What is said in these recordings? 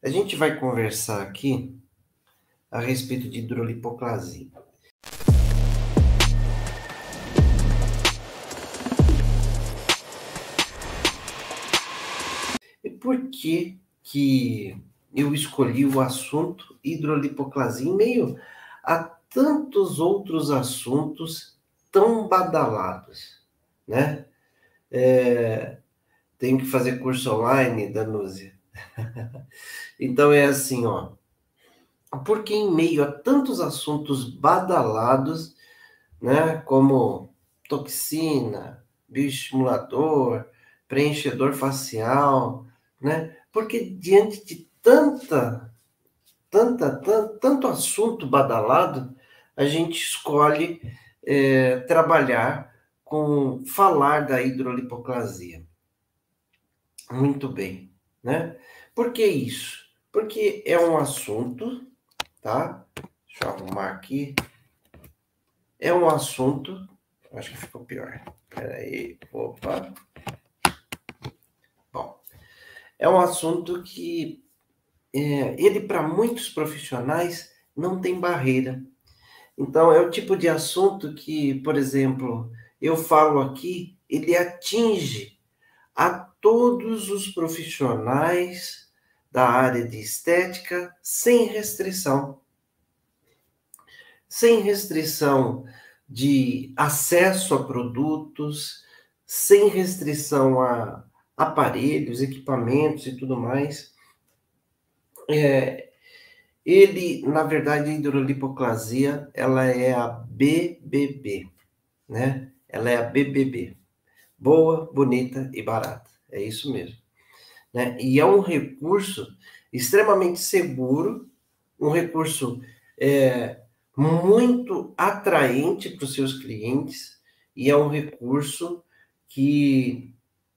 A gente vai conversar aqui a respeito de hidrolipoplasia. E por que eu escolhi o assunto hidrolipoplasia em meio a tantos outros assuntos tão badalados, né? Tenho que fazer curso online, Danúzia. Então é assim, ó. Porque em meio a tantos assuntos badalados, né, como toxina, bioestimulador, preenchedor facial, né? Porque diante de tanto assunto badalado, a gente escolhe trabalhar com falar da hidrolipoplasia. Muito bem, né? Por que isso? Porque é um assunto, tá? Deixa eu arrumar aqui. É um assunto. Acho que ficou pior. Peraí. Opa. Bom, é um assunto que ele, para muitos profissionais, não tem barreira. Então, é o tipo de assunto que, por exemplo, eu falo aqui, ele atinge a todos os profissionais da área de estética sem restrição. Sem restrição de acesso a produtos, sem restrição a aparelhos, equipamentos e tudo mais. Ele, na verdade, a hidrolipoplasia, ela é a BBB, né? Ela é a BBB. Boa, bonita e barata. É isso mesmo, né? E é um recurso extremamente seguro, um recurso muito atraente para os seus clientes e é um recurso que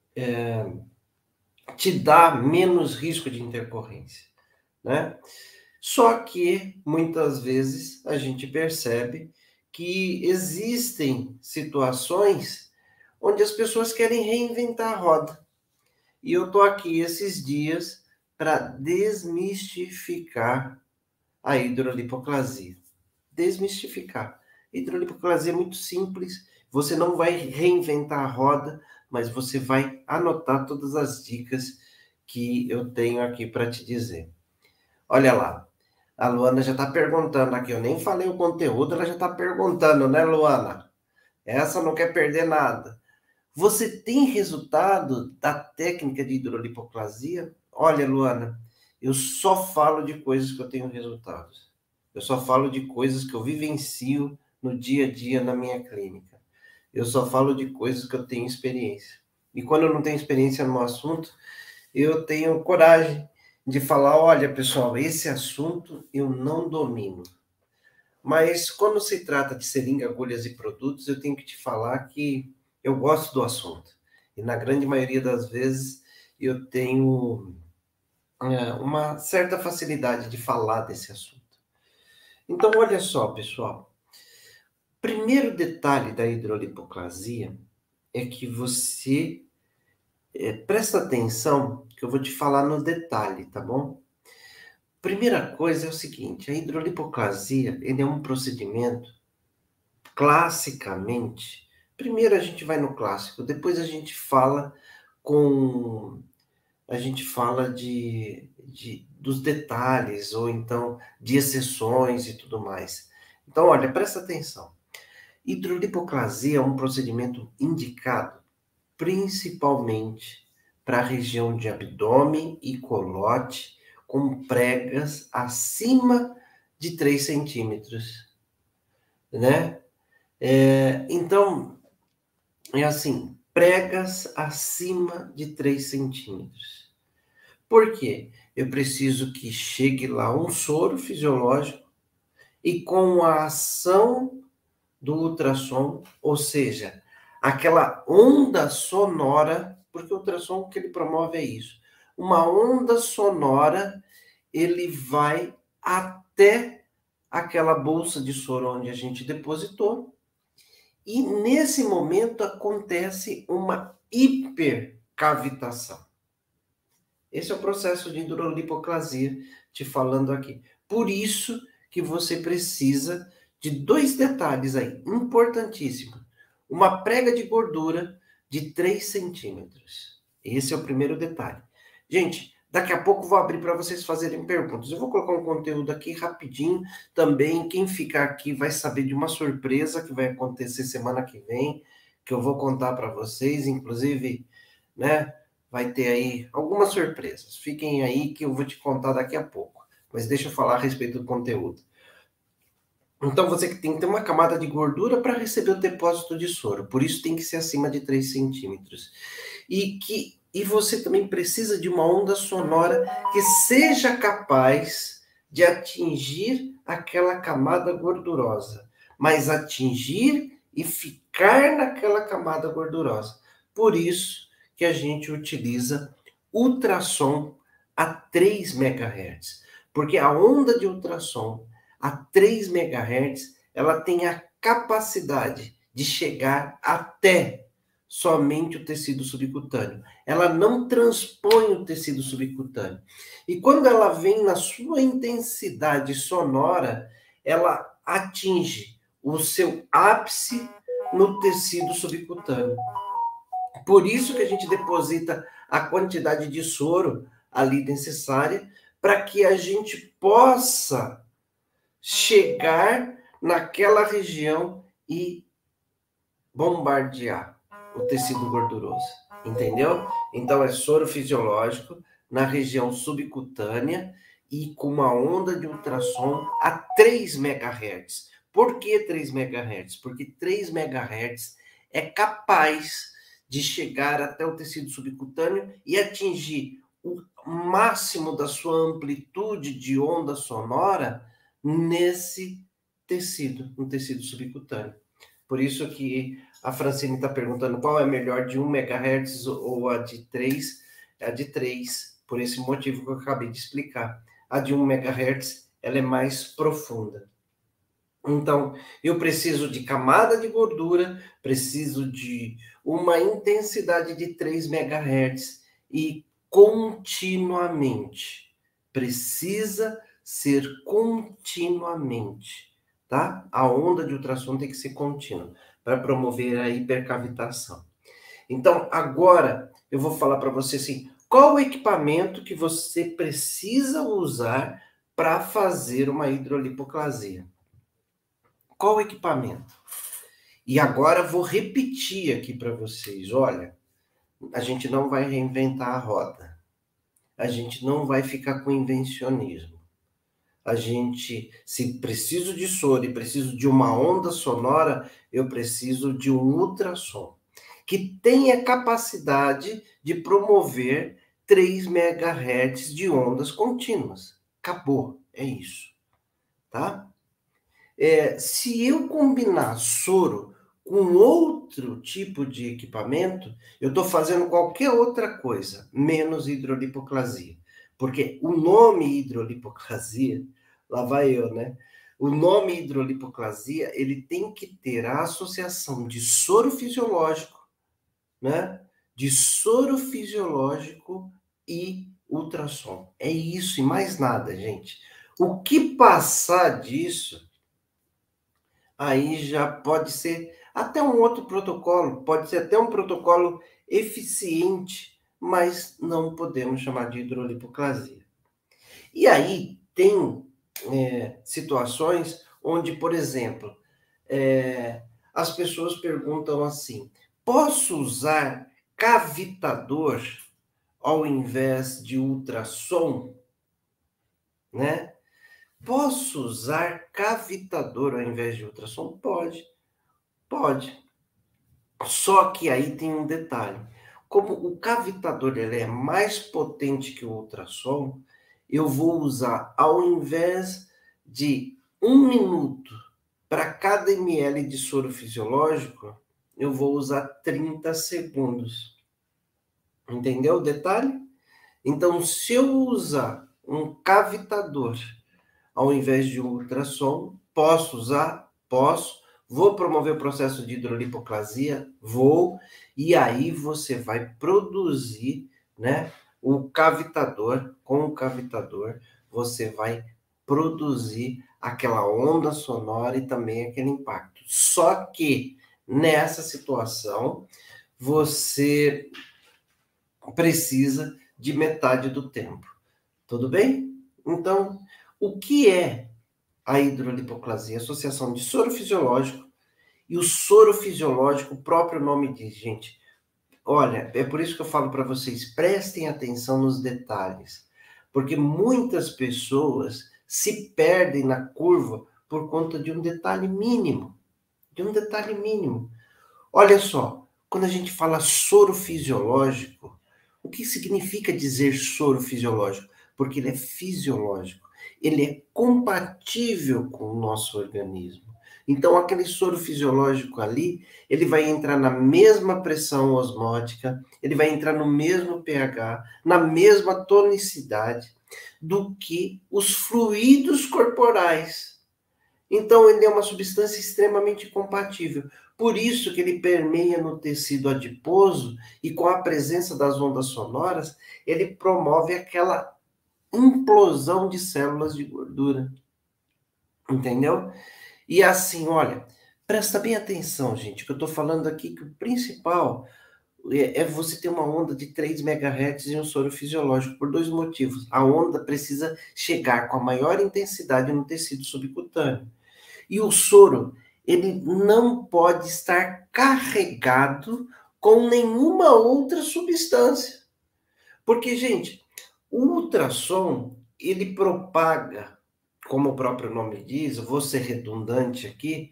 te dá menos risco de intercorrência, né? Só que muitas vezes a gente percebe que existem situações onde as pessoas querem reinventar a roda. E eu estou aqui esses dias para desmistificar a hidrolipoplasia. Desmistificar. Hidrolipoplasia é muito simples, você não vai reinventar a roda, mas você vai anotar todas as dicas que eu tenho aqui para te dizer. Olha lá, a Luana já está perguntando aqui, eu nem falei o conteúdo, ela já está perguntando, né, Luana? Essa não quer perder nada. Você tem resultado da técnica de hidrolipoplasia? Olha, Luana, eu só falo de coisas que eu tenho resultados. Eu só falo de coisas que eu vivencio no dia a dia na minha clínica. Eu só falo de coisas que eu tenho experiência. E quando eu não tenho experiência no assunto, eu tenho coragem de falar, olha, pessoal, esse assunto eu não domino. Mas quando se trata de seringa, agulhas e produtos, eu tenho que te falar que eu gosto do assunto. E na grande maioria das vezes eu tenho uma certa facilidade de falar desse assunto. Então, olha só, pessoal. Primeiro detalhe da hidrolipoplasia é que você presta atenção, que eu vou te falar no detalhe, tá bom? Primeira coisa é o seguinte, a hidrolipoplasia, ele é um procedimento, classicamente, primeiro a gente vai no clássico, depois a gente fala dos detalhes, ou então de exceções e tudo mais. Então, olha, presta atenção. Hidrolipoplasia é um procedimento indicado principalmente para a região de abdômen e colote com pregas acima de 3 centímetros, né? Então, é assim, pregas acima de 3 centímetros. Por quê? Eu preciso que chegue lá um soro fisiológico e com a ação do ultrassom, ou seja, aquela onda sonora, porque o ultrassom o que ele promove é isso. Uma onda sonora, ele vai até aquela bolsa de soro onde a gente depositou, e nesse momento acontece uma hipercavitação. Esse é o processo de hidrolipoclasia, te falando aqui. Por isso que você precisa de 2 detalhes aí, importantíssimos. Uma prega de gordura de 3 centímetros. Esse é o primeiro detalhe. Gente, daqui a pouco vou abrir para vocês fazerem perguntas. Eu vou colocar um conteúdo aqui rapidinho também. Quem ficar aqui vai saber de uma surpresa que vai acontecer semana que vem, que eu vou contar para vocês, inclusive, né? Vai ter aí algumas surpresas. Fiquem aí que eu vou te contar daqui a pouco. Mas deixa eu falar a respeito do conteúdo. Então, você tem que ter uma camada de gordura para receber o depósito de soro. Por isso, tem que ser acima de 3 centímetros. E você também precisa de uma onda sonora que seja capaz de atingir aquela camada gordurosa. Mas atingir e ficar naquela camada gordurosa. Por isso que a gente utiliza ultrassom a 3 MHz. Porque a onda de ultrassom a 3 MHz, ela tem a capacidade de chegar até somente o tecido subcutâneo. Ela não transpõe o tecido subcutâneo. E quando ela vem na sua intensidade sonora, ela atinge o seu ápice no tecido subcutâneo. Por isso que a gente deposita a quantidade de soro ali necessária para que a gente possa chegar naquela região e bombardear o tecido gorduroso, entendeu? Então é soro fisiológico na região subcutânea e com uma onda de ultrassom a 3 MHz. Por que 3 MHz? Porque 3 MHz é capaz de chegar até o tecido subcutâneo e atingir o máximo da sua amplitude de onda sonora nesse tecido, no tecido subcutâneo. Por isso que a Francine está perguntando qual é melhor, de 1 MHz ou a de 3. É a de 3, por esse motivo que eu acabei de explicar. A de 1 MHz, ela é mais profunda. Então, eu preciso de camada de gordura, preciso de uma intensidade de 3 MHz e continuamente. Precisa ser continuamente, tá? A onda de ultrassom tem que ser contínua para promover a hipercavitação. Então, agora eu vou falar para você assim, qual o equipamento que você precisa usar para fazer uma hidrolipoclasia? Qual o equipamento? E agora vou repetir aqui para vocês, olha, a gente não vai reinventar a roda. A gente não vai ficar com invencionismo. A gente, se preciso de soro e preciso de uma onda sonora, eu preciso de um ultrassom que tenha capacidade de promover 3 MHz de ondas contínuas. Acabou, é isso, tá? Se eu combinar soro com outro tipo de equipamento, eu estou fazendo qualquer outra coisa, menos hidrolipoclasia. Porque o nome hidrolipoclasia, lá vai eu, né? O nome hidrolipoclasia, ele tem que ter a associação de soro fisiológico, né? De soro fisiológico e ultrassom. É isso e mais nada, gente. O que passar disso, aí já pode ser até um outro protocolo, pode ser até um protocolo eficiente, mas não podemos chamar de hidrolipoclasia. E aí tem situações onde, por exemplo, as pessoas perguntam assim, posso usar cavitador ao invés de ultrassom, né? Posso usar cavitador ao invés de ultrassom? Pode, pode. Só que aí tem um detalhe. Como o cavitador ele é mais potente que o ultrassom, eu vou usar, ao invés de 1 minuto para cada ml de soro fisiológico, eu vou usar 30 segundos. Entendeu o detalhe? Então, se eu usar um cavitador ao invés de um ultrassom, posso usar? Posso. Vou promover o processo de hidrolipoclasia? Vou. E aí você vai produzir, né, com o cavitador, você vai produzir aquela onda sonora e também aquele impacto. Só que nessa situação, você precisa de metade do tempo. Tudo bem? Então, o que é a hidrolipoclasia? Associação de soro fisiológico. E o soro fisiológico, o próprio nome diz, gente. Olha, é por isso que eu falo para vocês, prestem atenção nos detalhes. Porque muitas pessoas se perdem na curva por conta de um detalhe mínimo. De um detalhe mínimo. Olha só, quando a gente fala soro fisiológico, o que significa dizer soro fisiológico? Porque ele é fisiológico, ele é compatível com o nosso organismo. Então, aquele soro fisiológico ali, ele vai entrar na mesma pressão osmótica, ele vai entrar no mesmo pH, na mesma tonicidade do que os fluidos corporais. Então, ele é uma substância extremamente compatível. Por isso que ele permeia no tecido adiposo e com a presença das ondas sonoras, ele promove aquela implosão de células de gordura. Entendeu? E assim, olha, presta bem atenção, gente, que eu estou falando aqui que o principal é você ter uma onda de 3 MHz e um soro fisiológico por dois motivos. A onda precisa chegar com a maior intensidade no tecido subcutâneo. E o soro, ele não pode estar carregado com nenhuma outra substância. Porque, gente, o ultrassom, ele propaga, como o próprio nome diz, eu vou ser redundante aqui,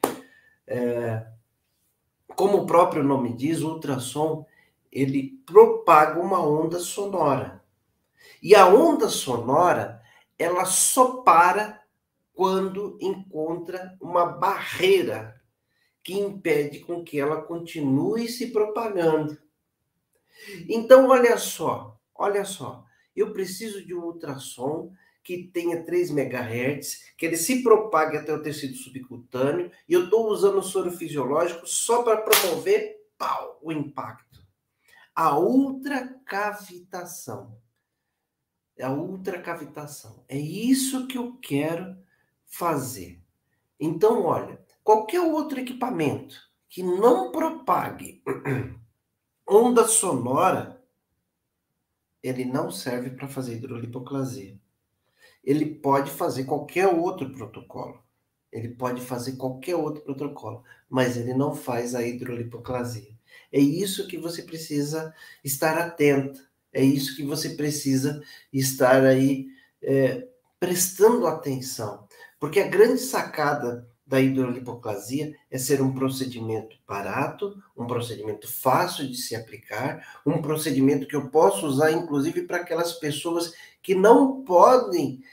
como o próprio nome diz, o ultrassom, ele propaga uma onda sonora. E a onda sonora, ela só para quando encontra uma barreira que impede com que ela continue se propagando. Então, olha só, eu preciso de um ultrassom que tenha 3 MHz, que ele se propague até o tecido subcutâneo, e eu estou usando o soro fisiológico só para promover, pau, o impacto. A ultracavitação. É a ultracavitação. É isso que eu quero fazer. Então, olha, qualquer outro equipamento que não propague onda sonora, ele não serve para fazer hidrolipoclasia. Ele pode fazer qualquer outro protocolo. Ele pode fazer qualquer outro protocolo, mas ele não faz a hidrolipoclasia. É isso que você precisa estar atento. É isso que você precisa estar aí prestando atenção. Porque a grande sacada da hidrolipoclasia é ser um procedimento barato, um procedimento fácil de se aplicar, um procedimento que eu posso usar, inclusive, para aquelas pessoas que não podem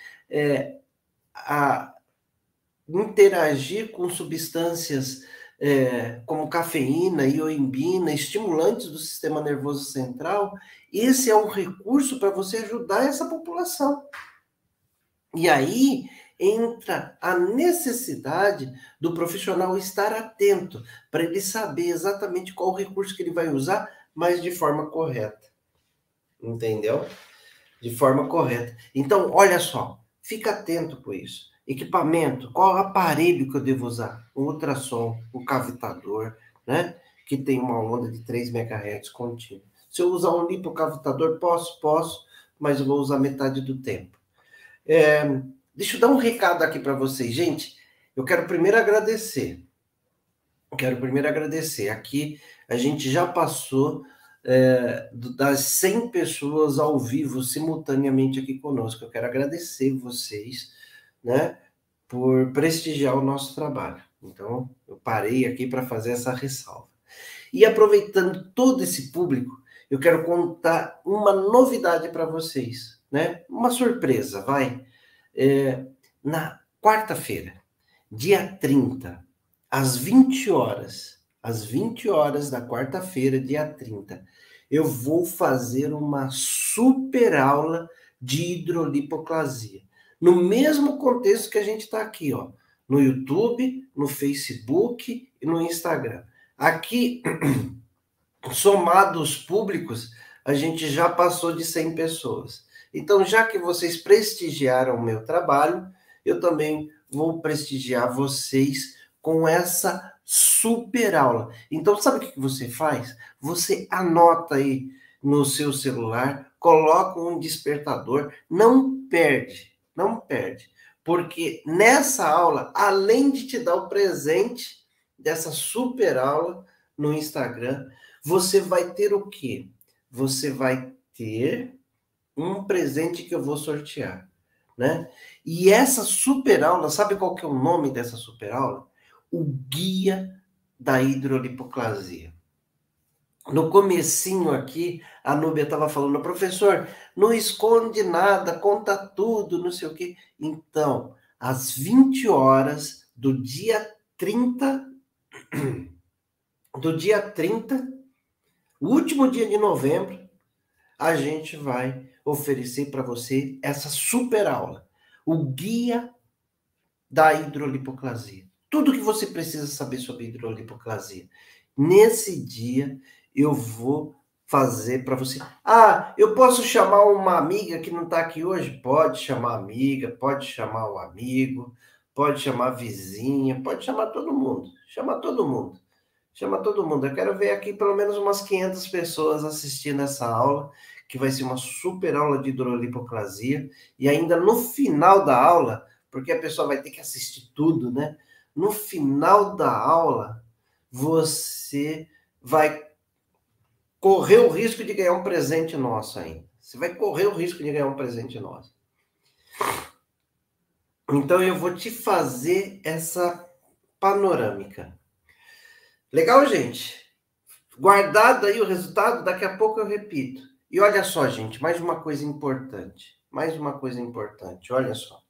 interagir com substâncias como cafeína, ioimbina, estimulantes do sistema nervoso central. Esse é um recurso para você ajudar essa população. E aí entra a necessidade do profissional estar atento, para ele saber exatamente qual o recurso que ele vai usar, mas de forma correta. Entendeu? De forma correta. Então, olha só, fica atento com isso. Equipamento, qual aparelho que eu devo usar? O ultrassom, o cavitador, né? Que tem uma onda de 3 MHz contínua. Se eu usar um lipocavitador, posso, mas eu vou usar metade do tempo. Deixa eu dar um recado aqui para vocês, gente. Eu quero primeiro agradecer. Aqui a gente já passou das 100 pessoas ao vivo simultaneamente aqui conosco. Eu quero agradecer vocês, né, por prestigiar o nosso trabalho. Então, eu parei aqui para fazer essa ressalva. E aproveitando todo esse público, eu quero contar uma novidade para vocês, né? Uma surpresa, vai. Na quarta-feira, dia 30, às 20 horas da quarta-feira, dia 30, eu vou fazer uma super aula de hidrolipoclasia. No mesmo contexto que a gente está aqui, ó, no YouTube, no Facebook e no Instagram. Aqui, somados públicos, a gente já passou de 100 pessoas. Então, já que vocês prestigiaram o meu trabalho, eu também vou prestigiar vocês com essa super aula. Então, sabe o que você faz? Você anota aí no seu celular, coloca um despertador, não perde, não perde. Porque nessa aula, além de te dar o presente dessa super aula no Instagram, você vai ter o quê? Você vai ter um presente que eu vou sortear, né? E essa super aula, sabe qual que é o nome dessa super aula? O Guia da Hidrolipoclasia. No comecinho aqui, a Núbia estava falando, professor, não esconde nada, conta tudo, não sei o quê. Então, às 20 horas do dia 30, o último dia de novembro, a gente vai oferecer para você essa super aula, o Guia da Hidrolipoclasia. Tudo que você precisa saber sobre hidrolipoclasia. Nesse dia, eu vou fazer para você. Ah, eu posso chamar uma amiga que não está aqui hoje? Pode chamar amiga, pode chamar o amigo, pode chamar a vizinha, pode chamar todo mundo. Chama todo mundo. Chama todo mundo. Eu quero ver aqui pelo menos umas 500 pessoas assistindo essa aula, que vai ser uma super aula de hidrolipoclasia. E ainda no final da aula, porque a pessoa vai ter que assistir tudo, né? No final da aula, você vai correr o risco de ganhar um presente nosso ainda. Você vai correr o risco de ganhar um presente nosso. Então, eu vou te fazer essa panorâmica. Legal, gente? Guardado aí o resultado, daqui a pouco eu repito. E olha só, gente, mais uma coisa importante. Mais uma coisa importante, olha só.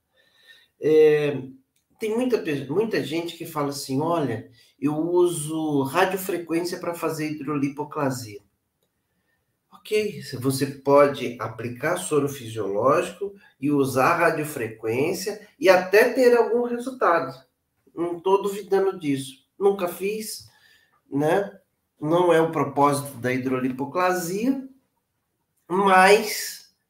Tem muita gente que fala assim, olha, eu uso radiofrequência para fazer hidrolipoclasia. Ok, você pode aplicar soro fisiológico e usar radiofrequência e até ter algum resultado. Não estou duvidando disso. Nunca fiz, né? Não é o propósito da hidrolipoclasia, mas,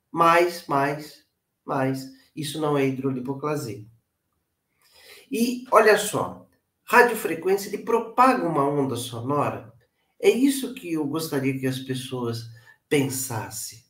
isso não é hidrolipoclasia. E olha só, radiofrequência ele propaga uma onda sonora. É isso que eu gostaria que as pessoas pensassem.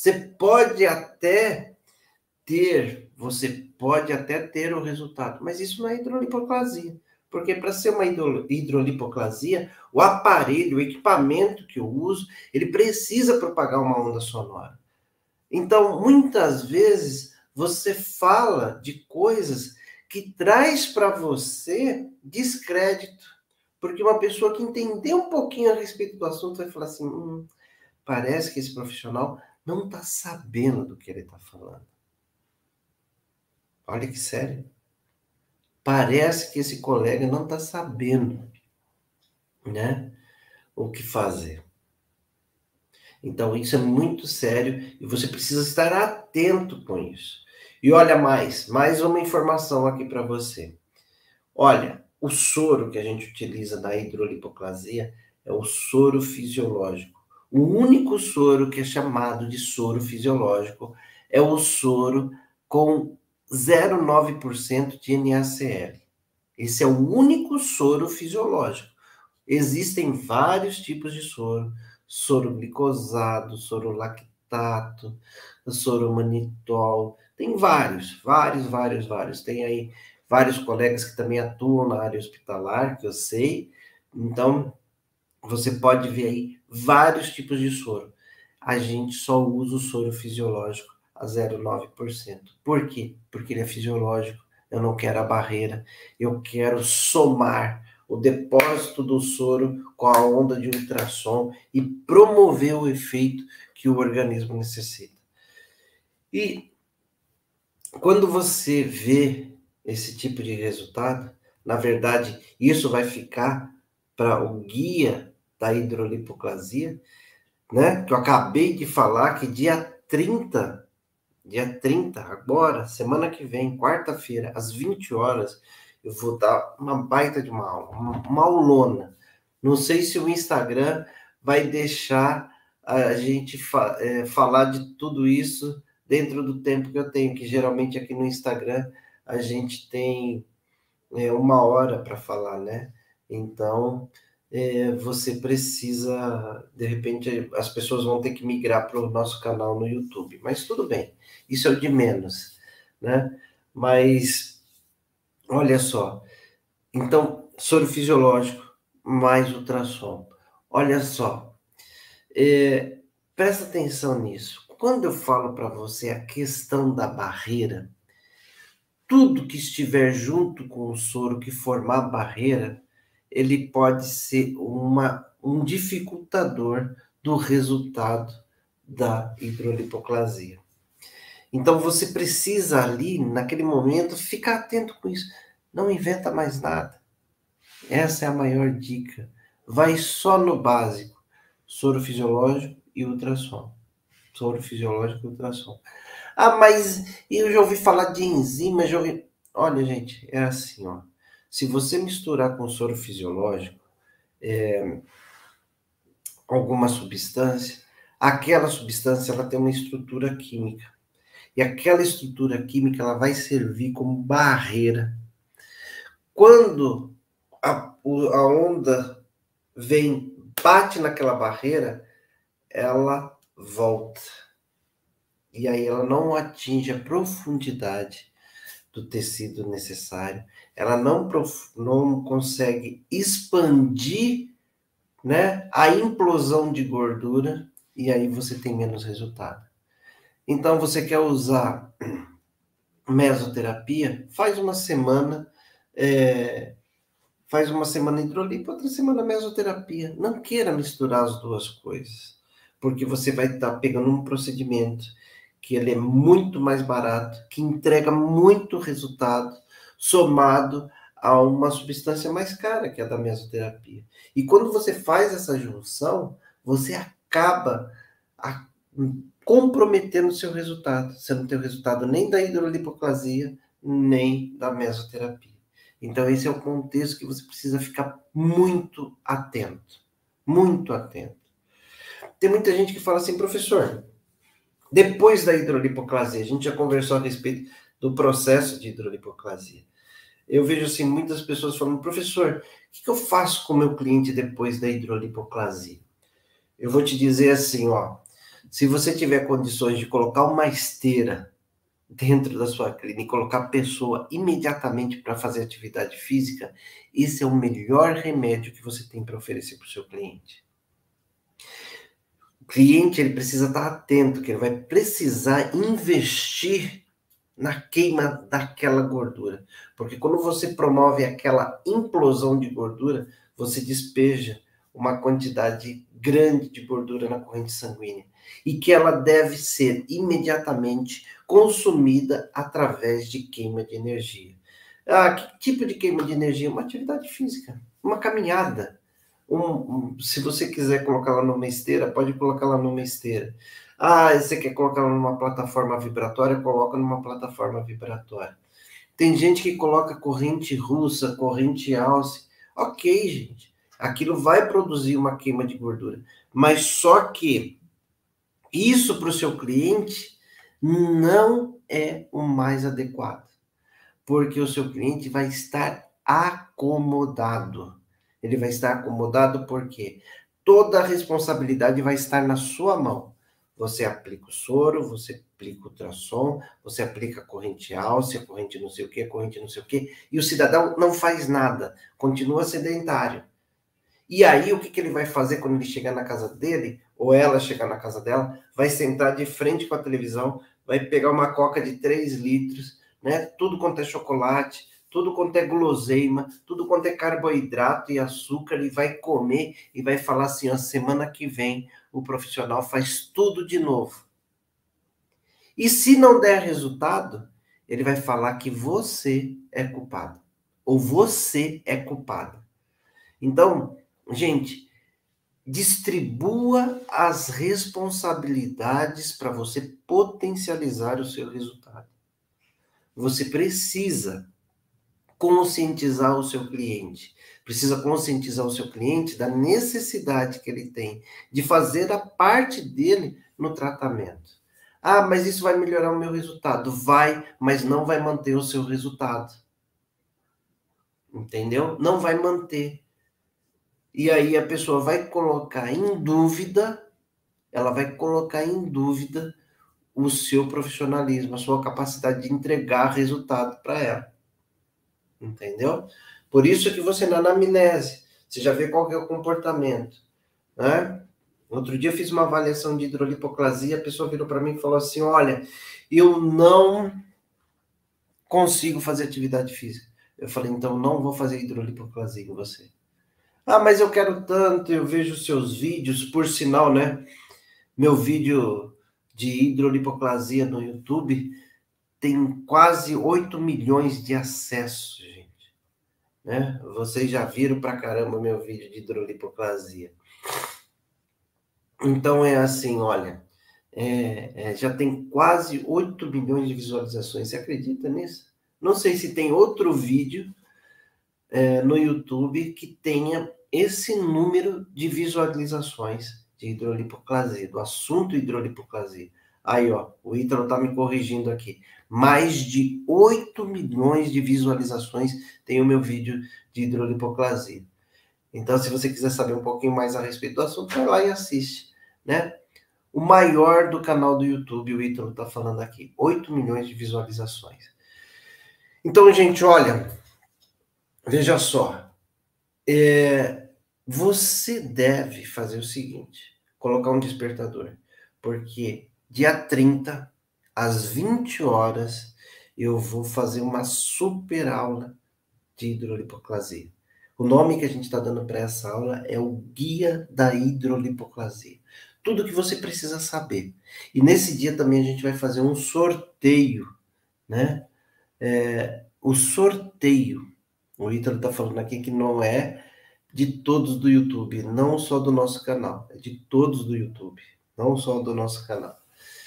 Você pode até ter o resultado, mas isso não é hidrolipoclasia. Porque para ser uma hidrolipoclasia, o aparelho, o equipamento que eu uso, ele precisa propagar uma onda sonora. Então, muitas vezes, você fala de coisas que traz para você descrédito. Porque uma pessoa que entender um pouquinho a respeito do assunto vai falar assim, parece que esse profissional não está sabendo do que ele está falando. Olha que sério. Parece que esse colega não está sabendo, né, o que fazer. Então, isso é muito sério e você precisa estar atento com isso. E olha mais uma informação aqui para você. Olha, o soro que a gente utiliza na hidrolipoclasia é o soro fisiológico. O único soro que é chamado de soro fisiológico é o soro com 0,9% de NaCl. Esse é o único soro fisiológico. Existem vários tipos de soro. Soro glicosado, soro lactato, soro manitol. Tem vários. Tem aí vários colegas que também atuam na área hospitalar, que eu sei. Então, você pode ver aí vários tipos de soro. A gente só usa o soro fisiológico a 0,9%. Por quê? Porque ele é fisiológico. Eu não quero a barreira. Eu quero somar o depósito do soro com a onda de ultrassom e promover o efeito que o organismo necessita. E quando você vê esse tipo de resultado, na verdade, isso vai ficar para o guia da hidrolipoclasia, né? Que eu acabei de falar que dia 30, agora, semana que vem, quarta-feira, às 20 horas, eu vou dar uma baita de uma aula, uma aulona. Não sei se o Instagram vai deixar a gente falar de tudo isso dentro do tempo que eu tenho, que geralmente aqui no Instagram a gente tem 1 hora para falar, né? Então, você precisa, de repente, as pessoas vão ter que migrar para o nosso canal no YouTube, mas tudo bem, isso é o de menos, né? Mas, olha só, então, soro fisiológico mais ultrassom. Olha só, presta atenção nisso. Quando eu falo para você a questão da barreira, tudo que estiver junto com o soro que formar barreira, ele pode ser um dificultador do resultado da hidrolipoclasia. Então você precisa ali, naquele momento, ficar atento com isso. Não inventa mais nada. Essa é a maior dica. Vai só no básico: soro fisiológico e ultrassom. Soro fisiológico e ultrassom. Ah, mas eu já ouvi falar de enzimas, já ouvi... Olha, gente, é assim, ó. Se você misturar com soro fisiológico alguma substância, aquela substância ela tem uma estrutura química. E aquela estrutura química ela vai servir como barreira. Quando a onda vem, bate naquela barreira, ela volta. E aí ela não atinge a profundidade do tecido necessário, ela não consegue expandir, né, a implosão de gordura, e aí você tem menos resultado. Então, você quer usar mesoterapia? Faz uma semana hidrolipo, outra semana mesoterapia. Não queira misturar as duas coisas, porque você vai estar pegando um procedimento que ele é muito mais barato, que entrega muito resultado, somado a uma substância mais cara, que é a da mesoterapia. E quando você faz essa junção, você acaba comprometendo o seu resultado. Você não tem o resultado nem da hidrolipoclasia, nem da mesoterapia. Então, esse é o contexto que você precisa ficar muito atento. Muito atento. Tem muita gente que fala assim, professor, depois da hidrolipoclasia, a gente já conversou a respeito do processo de hidrolipoclasia. Eu vejo assim, muitas pessoas falando, professor, o que eu faço com o meu cliente depois da hidrolipoclasia? Eu vou te dizer assim, ó, se você tiver condições de colocar uma esteira dentro da sua clínica e colocar a pessoa imediatamente para fazer atividade física, esse é o melhor remédio que você tem para oferecer para o seu cliente. O cliente ele precisa estar atento, que ele vai precisar investir na queima daquela gordura. Porque quando você promove aquela implosão de gordura, você despeja uma quantidade grande de gordura na corrente sanguínea. E que ela deve ser imediatamente consumida através de queima de energia. Ah, que tipo de queima de energia? Uma atividade física, uma caminhada. Se você quiser colocar ela numa esteira, pode colocar ela numa esteira. Ah, você quer colocar ela numa plataforma vibratória? Coloca numa plataforma vibratória. Tem gente que coloca corrente russa, corrente alce. Ok, gente. Aquilo vai produzir uma queima de gordura. Mas só que isso para o seu cliente não é o mais adequado. Porque o seu cliente vai estar acomodado. Ele vai estar acomodado porque toda a responsabilidade vai estar na sua mão. Você aplica o soro, você aplica o ultrassom, você aplica a corrente álsea, corrente não sei o que, corrente não sei o que, e o cidadão não faz nada, continua sedentário. E aí, o que ele vai fazer quando ele chegar na casa dele, ou ela chegar na casa dela, vai sentar de frente com a televisão, vai pegar uma coca de 3 litros, né? Tudo quanto é chocolate, tudo quanto é guloseima, tudo quanto é carboidrato e açúcar, e vai comer e vai falar assim, ó, semana que vem o profissional faz tudo de novo. E se não der resultado, ele vai falar que você é culpado, ou você é culpado. Então, gente, distribua as responsabilidades para você potencializar o seu resultado. Você precisa conscientizar o seu cliente. Precisa conscientizar o seu cliente da necessidade que ele tem de fazer a parte dele no tratamento. Ah, mas isso vai melhorar o meu resultado. Vai, mas não vai manter o seu resultado. Entendeu? Não vai manter. E aí a pessoa vai colocar em dúvida, ela vai colocar em dúvida o seu profissionalismo, a sua capacidade de entregar resultado para ela. Entendeu? Por isso que você na anamnese, você já vê qual que é o comportamento, né? Outro dia eu fiz uma avaliação de hidrolipoclasia, a pessoa virou para mim e falou assim, olha, eu não consigo fazer atividade física. Eu falei, então não vou fazer hidrolipoclasia em você. Ah, mas eu quero tanto, eu vejo seus vídeos, por sinal, né? Meu vídeo de hidrolipoclasia no YouTube tem quase 8 milhões de acessos, gente. Né? Vocês já viram pra caramba meu vídeo de hidrolipoclasia. Então é assim, olha, já tem quase 8 milhões de visualizações. Você acredita nisso? Não sei se tem outro vídeo no YouTube que tenha esse número de visualizações de hidrolipoclasia, do assunto hidrolipoclasia. Aí, ó, o Ítalo tá me corrigindo aqui. Mais de 8 milhões de visualizações tem o meu vídeo de hidrolipoclasia. Então, se você quiser saber um pouquinho mais a respeito do assunto, vai lá e assiste, né? O maior do canal do YouTube, o Ítalo tá falando aqui. 8 milhões de visualizações. Então, gente, olha, veja só. Você deve fazer o seguinte, colocar um despertador, porque dia 30, às 20 horas, eu vou fazer uma super aula de hidrolipoclasia. O nome que a gente está dando para essa aula é o Guia da Hidrolipoclasia. Tudo que você precisa saber. E nesse dia também a gente vai fazer um sorteio, né? O sorteio. O Ítalo está falando aqui que não é de todos do YouTube, não só do nosso canal, é de todos do YouTube, não só do nosso canal.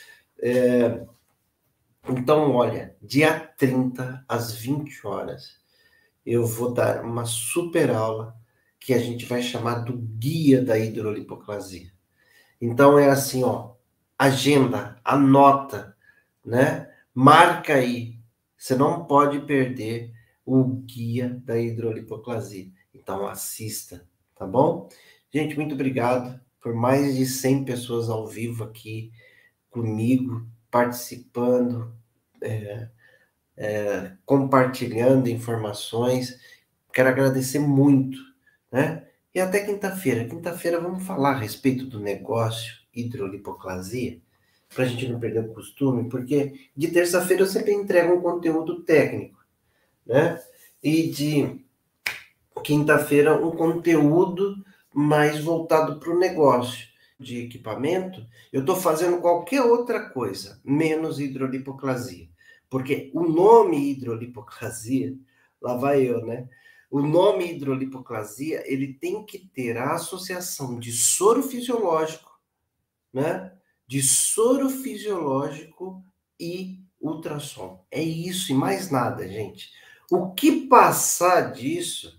Então, olha, dia 30, às 20 horas, eu vou dar uma super aula que a gente vai chamar do Guia da Hidrolipoclasia. Então, é assim, ó, agenda, anota, né? Marca aí. Você não pode perder o Guia da Hidrolipoclasia. Então, assista, tá bom? Gente, muito obrigado por mais de 100 pessoas ao vivo aqui comigo, participando, compartilhando informações. Quero agradecer muito, né? E até quinta-feira. Quinta-feira vamos falar a respeito do negócio hidrolipoclasia, para a gente não perder o costume, porque de terça-feira eu sempre entrego um conteúdo técnico, né? E de quinta-feira um conteúdo mais voltado para o negócio de equipamento. Eu estou fazendo qualquer outra coisa, menos hidrolipoclasia. Porque o nome hidrolipoclasia, lá vai eu, né? O nome hidrolipoclasia, ele tem que ter a associação de soro fisiológico, né? De soro fisiológico e ultrassom. É isso e mais nada, gente. O que passar disso,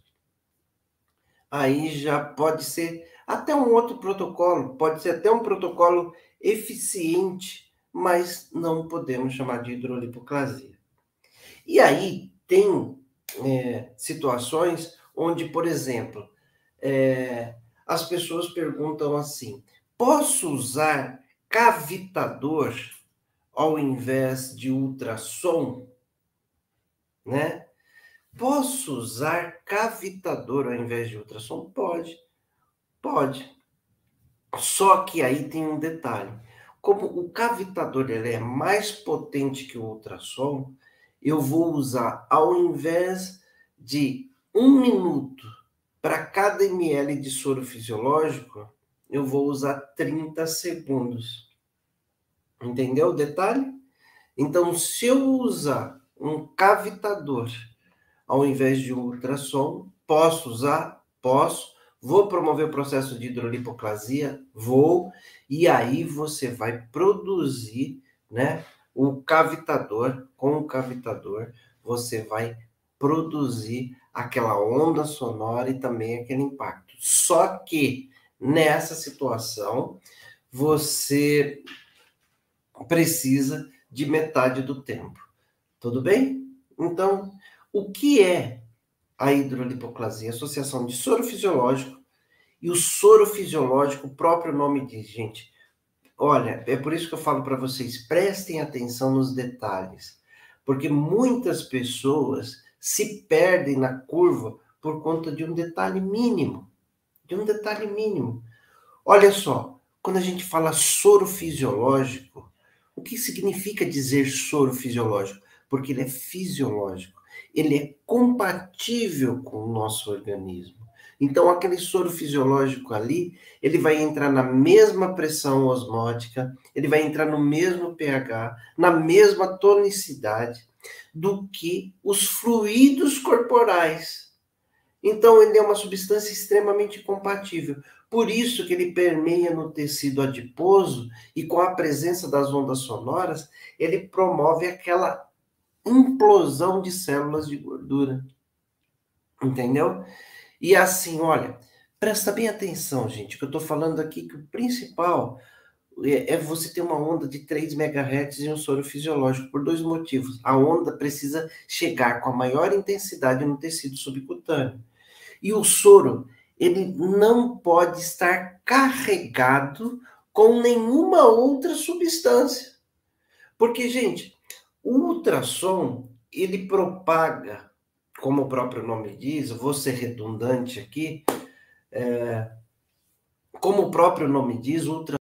aí já pode ser até um outro protocolo, pode ser até um protocolo eficiente, mas não podemos chamar de hidrolipoclasia. E aí tem situações onde, por exemplo, as pessoas perguntam assim, posso usar cavitador ao invés de ultrassom, né? Posso usar cavitador ao invés de ultrassom? Pode, pode. Só que aí tem um detalhe. Como o cavitador ele é mais potente que o ultrassom, eu vou usar, ao invés de 1 minuto para cada ml de soro fisiológico, eu vou usar 30 segundos. Entendeu o detalhe? Então, se eu usar um cavitador ao invés de um ultrassom, posso usar? Posso. Vou promover o processo de hidrolipoclasia? Vou. E aí você vai produzir, né, o cavitador. Com o cavitador, você vai produzir aquela onda sonora e também aquele impacto. Só que nessa situação, você precisa de metade do tempo. Tudo bem? Então, o que é a hidrolipoclasia? Associação de soro fisiológico, e o soro fisiológico, o próprio nome diz, gente. Olha, é por isso que eu falo para vocês, prestem atenção nos detalhes, porque muitas pessoas se perdem na curva por conta de um detalhe mínimo, de um detalhe mínimo. Olha só, quando a gente fala soro fisiológico, o que significa dizer soro fisiológico? Porque ele é fisiológico, ele é compatível com o nosso organismo. Então, aquele soro fisiológico ali, ele vai entrar na mesma pressão osmótica, ele vai entrar no mesmo pH, na mesma tonicidade do que os fluidos corporais. Então, ele é uma substância extremamente compatível. Por isso que ele permeia no tecido adiposo e com a presença das ondas sonoras, ele promove aquela implosão de células de gordura. Entendeu? E assim, olha, presta bem atenção, gente, que eu estou falando aqui que o principal é você ter uma onda de 3 MHz e um soro fisiológico por dois motivos. A onda precisa chegar com a maior intensidade no tecido subcutâneo. E o soro, ele não pode estar carregado com nenhuma outra substância. Porque, gente, o ultrassom, ele propaga, como o próprio nome diz, eu vou ser redundante aqui, como o próprio nome diz, o ultrassom